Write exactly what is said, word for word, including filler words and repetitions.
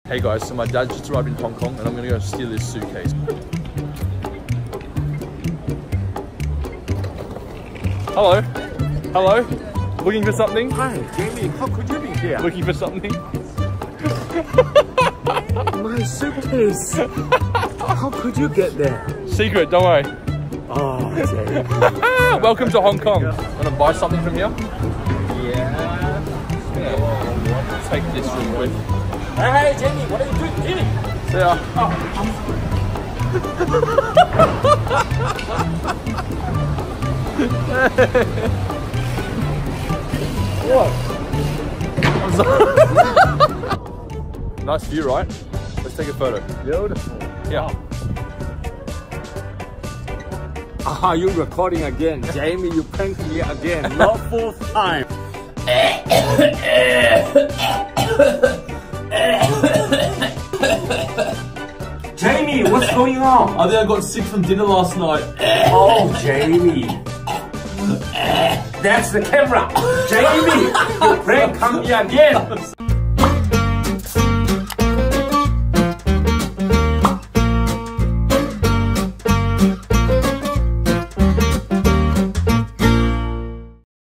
Hey guys, so my dad just arrived in Hong Kong and I'm gonna go steal his suitcase. Hello? Hello? Looking for something? Hi, Jamie, how could you be here? Looking for something? My suitcase! How could you get there? Secret, don't worry. Oh, Jamie. Welcome to Hong Kong. Wanna buy something from here? Yeah. Yeah. Take this real quick. Hey, hey, Jamie, what are you doing? Jamie! See ya. Oh. What? Nice view, right? Let's take a photo. Beautiful. Yeah. Ah, you recording again. Jamie, you pranked me again. Not fourth time. Jamie, what's going on? I think I got sick from dinner last night. Oh, Jamie. That's the camera. Jamie, you prank me again.